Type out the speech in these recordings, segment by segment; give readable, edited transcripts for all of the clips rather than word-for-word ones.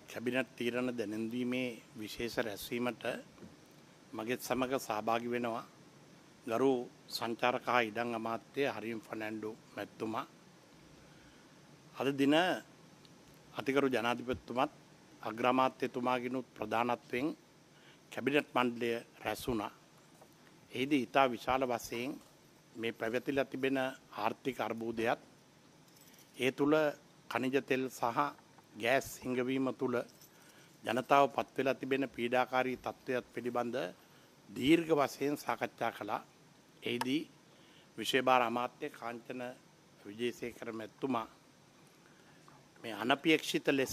Cabinet තීරණ දැනුම්දීමේ විශේෂ රැස්වීමට මගෙත් සමග සහභාගී වෙනවා ගරු සංචාරක හා ඉඩම් අමාත්‍ය හරිම් ෆර්නැන්ඩෝ මැතිතුමා. අද දින අතිගරු ජනාධිපතිතුමත් අග්‍රාමාත්‍යතුමාගිනුත් ප්‍රධානත්වයෙන් කැබිනට් මණ්ඩලය රැස් වුණා. එහිදී ඉතා විශාල වශයෙන් මේ පැවතිලා තිබෙන ආර්ථික අර්බුදයත් ඒ තුළ ඛනිජ තෙල් සහ ගෑස් හිඟවීම තුළ ජනතාව පත් වෙලා තිබෙන පීඩාකාරී තත්ත්වයක් පිළිබඳ දීර්ඝ වශයෙන් සාකච්ඡා කළා. එහිදී විශේෂ භාර අමාත්‍ය කාංචන විජේසේකර මැතිතුමා මේ අනපේක්ෂිත ලෙස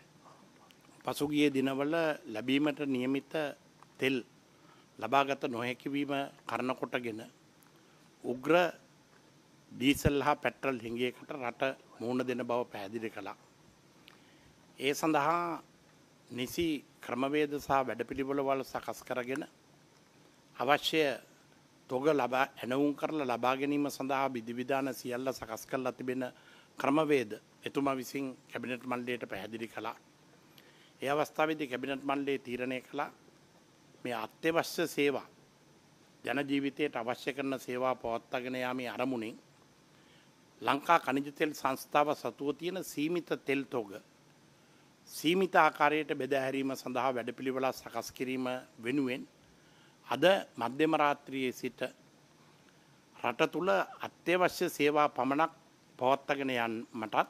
පසුගිය දිනවල ලැබීමට නියමිත තෙල් ලබාගත නොහැකි වීම කාරණා කොටගෙන උග්‍ර ඩීසල් හා පෙට්‍රල් හිඟයකට රට මුහුණ දෙන බව පැහැදිලි කළා. ඒ සඳහා නිසි ක්‍රමවේද සහ වැඩපිළිවෙළවල් සකස් කරගෙන අවශ්‍ය තොග ඇනවුම් කරලා ලබා ගැනීම සඳහා විධිවිධාන සියල්ල සකස් කරලා තිබෙන ක්‍රමවේද එතුමා විසින් කැබිනට් මණ්ඩලයට පැහැදිලි කළා. ඒ අවස්ථාවේදී කැබිනට් මණ්ඩලය තීරණය කළා මේ අත්‍යවශ්‍ය සේවා ජන ජීවිතයට අවශ්‍ය කරන සේවා පවත්වාගෙන යාමේ අරමුණින් ලංකා ඛනිජ තෙල් සංස්ථාව සතුව තියෙන සීමිත තෙල් තොග සීමිත ආකාරයට බෙදා හැරීම සඳහා වැඩපිළිවෙළ සකස් කිරීම වෙනුවෙන් අද මධ්‍යම රාත්‍රියේ සිට රට තුල අත්‍යවශ්‍ය සේවා පමණක් පවත්වාගෙන යන්නටත්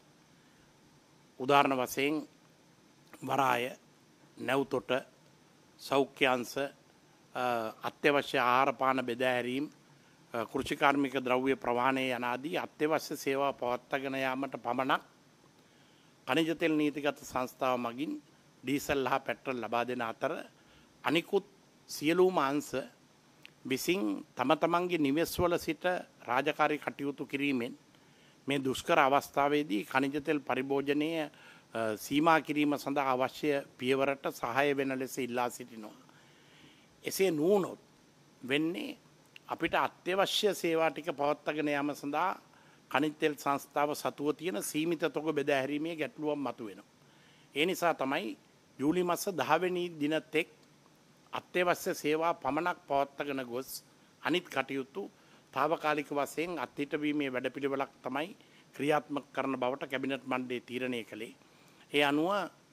උදාහරණ වශයෙන් වරාය නැව්තොට සෞඛ්‍යාංශ අත්‍යවශ්‍ය ආහාර පාන බෙදා හැරීම කෘෂි කාර්මික ද්‍රව්‍ය ප්‍රවාහනය යන ආදී අත්‍යවශ්‍ය සේවා පවත්වාගෙන යාමට පමණක් ඛනිජ තෙල් නීතිගත සංස්ථාව මගින් ඩීසල් හා පෙට්‍රල් ලබා දෙන අතර අනිකුත් සියලුම අංශ විසින් තම තමන්ගේ නිවෙස්වල සිට රාජකාරී කටයුතු කිරීමෙන් මේ දුෂ්කර අවස්ථාවේදී ඛනිජ තෙල් පරිභෝජනය සීමා කිරීම සඳහා අවශ්‍ය පියවරට සහාය වෙන ලෙස ඉල්ලා සිටිනවා. එසේ නුවණොත් වෙන්නේ අපිට අත්‍යවශ්‍ය සේවා ටික පවත්වාගෙන යාම සඳහා ඛනිජ තෙල් සංස්ථාව සතුව තියෙන සීමිත තොග බෙදා හැරීමේ ගැටලුවක් මතුවෙනවා. ඒ නිසා තමයි ජූලි මාස 10 වෙනි දින තෙක් අත්‍යවශ්‍ය සේවා පමණක් පවත්වාගෙන ගොස් අනිත් කටයුතු తాවකාලික වශයෙන් අත්හිටවීමේ වැඩපිළිවෙලක් තමයි ක්‍රියාත්මක කරන බවට කැබිනට් මණ්ඩලය තීරණය කළේ. ඒ අනුව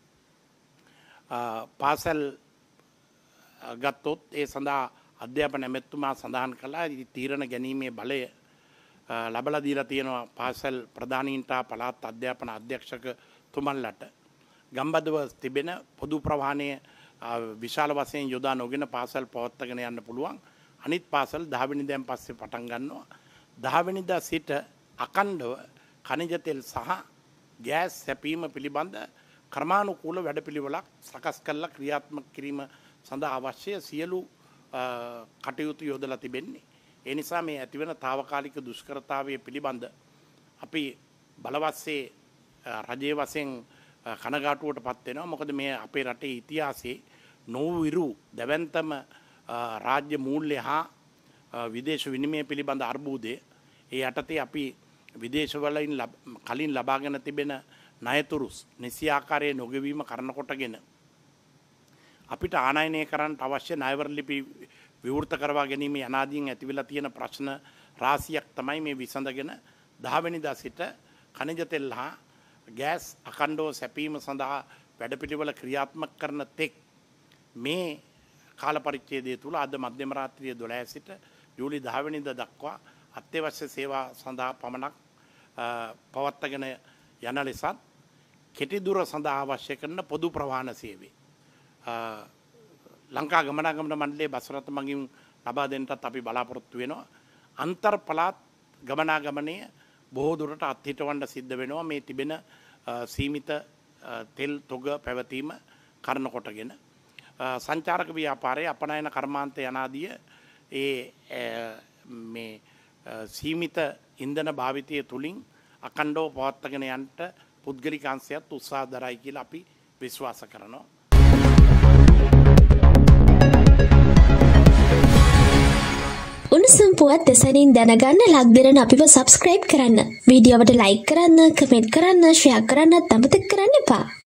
පාසල් ගත්තොත් ඒ සඳහා අධ්‍යාපන ඇමැතිතුමා සඳහන් කළා තීරණ ගැනීමේ බලය ලබලා දීලා තියෙනවා පාසල් ප්‍රධානීන්ට පළාත් අධ්‍යාපන අධ්‍යක්ෂකතුමන්ලට. ගම්බදව තිබෙන පොදු ප්‍රවාහනය විශාල වශයෙන් යොදා නොගෙන පාසල් පවත්වාගෙන යන්න පුළුවන්. අනිත් පාසල් 10 වෙනිදාන් පස්සේ පටන් ගන්නවා. 10 වෙනිදා සිට අකණ්ඩව ඛනිජ තෙල් සහ ගෑස් සැපීම පිළිබඳ ක්‍රමානුකූල වැඩපිළිවෙලක් සකස් කරලා ක්‍රියාත්මක කිරීම සඳහා අවශ්‍ය සියලු කටයුතු යොදලා තිබෙන්නේ. ඒ නිසා මේ ඇතිවන తాවකාලික දුෂ්කරතාවය පිළිබඳ අපි බලවත්සේ රජයේ වශයෙන් කනගාටුවටපත් වෙනවා. මොකද මේ අපේ රටේ ඉතිහාසයේ නොවිරු දැවැන්තම රාජ්‍ය මූල්‍ය හා විදේශ විනිමය පිළිබඳ අර්බුදය. ඒ යටතේ අපි විදේශවලින් කලින් ලබාගෙන තිබෙන ණයතුරුස් නිසි ආකාරයේ නොගෙවීම කරන කොටගෙන අපිට ආනයනය කරන්න අවශ්‍ය ණයවර ලිපි විවෘත කරවා ගැනීම යනාදීන් ඇතිවෙලා තියෙන ප්‍රශ්න රාශියක් තමයි මේ විසඳගෙන 10 වෙනිදා සිට ඛනිජ තෙල් හා ගෑස් අඛණ්ඩව සැපීම සඳහා වැඩපිළිවෙල ක්‍රියාත්මක කරන තෙක් මේ කාල පරිච්ඡේදය තුල අද මධ්‍යම රාත්‍රියේ 12 සිට ජූලි 10 වෙනිදා දක්වා අත්‍යවශ්‍ය සේවා සඳහා පමණක් පවත්වාගෙන යන ලෙසත් කෙටි දුර සඳහා අවශ්‍ය කරන පොදු ප්‍රවාහන සේවය ලංකා ගමනාගමන මණ්ඩලයේ බස් රථ මගින් ලබා දෙන්නටත් අපි බලාපොරොත්තු වෙනවා. අන්තර් පළාත් ගමනාගමනය බොහෝ දුරට අත්හිටවන්න සිද්ධ වෙනවා මේ තිබෙන සීමිත තෙල් තොග පැවතීම කරන කොටගෙන සංචාරක ව්‍යාපාරයේ අපනයන කර්මාන්ත යනාදී මේ සීමිත ඉන්ධන භාවිතය තුලින් අකණ්ඩව පවත්වාගෙන යන්නට පුද්ගලික අංශයත් උත්සාහ දරයි කියලා අපි විශ්වාස කරනවා. උණුසුම් පුවත් දෙසනින් දැනගන්න ලක් දෙරණ අපිව සබ්ස්ක්‍රයිබ් කරන්න. වීඩියෝවට ලයික් කරන්න, කමෙන්ට් කරන්න, ෂෙයා කරන්නත් අමතක කරන්න එපා.